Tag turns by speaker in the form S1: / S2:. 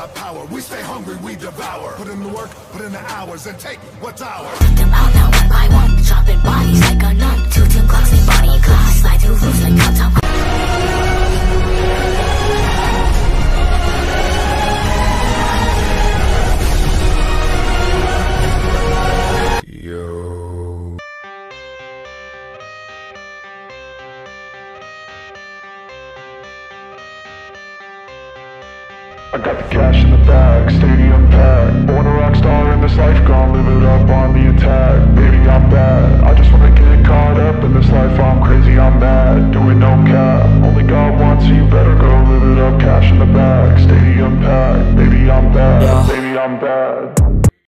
S1: got power. We stay hungry, we devour. Put in the work, put in the hours, and take what's ours.
S2: Put them out now one by one, dropping bodies like a nun. 2 clocks and body clocks, slide through roofs like top.
S3: I got the cash in the bag, stadium packed. Born a rock star in this life, gonna live it up on the attack.